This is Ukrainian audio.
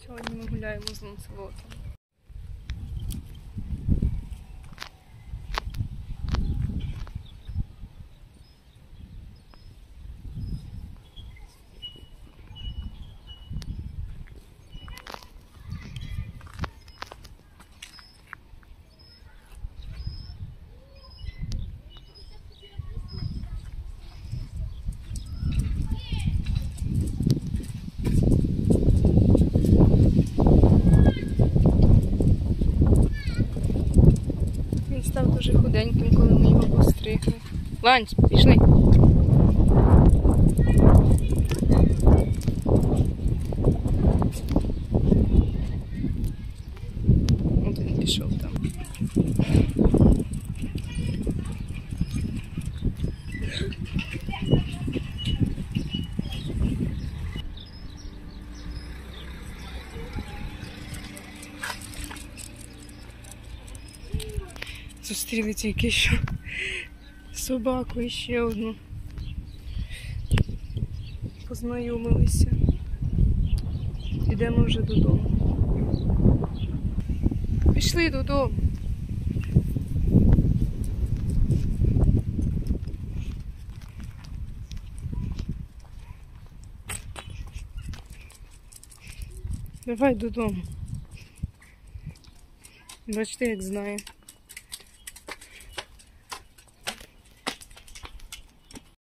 Сьогодні ми гуляємо з Ланцелотом. Він став дуже худеньким, коли ми його постригли. Ланць, пішли! От він пішов там. Зустріли тільки що собаку і ще одну. Познайомилися. Йдемо вже додому. Пішли додому. Давай додому. Бачите, як знає.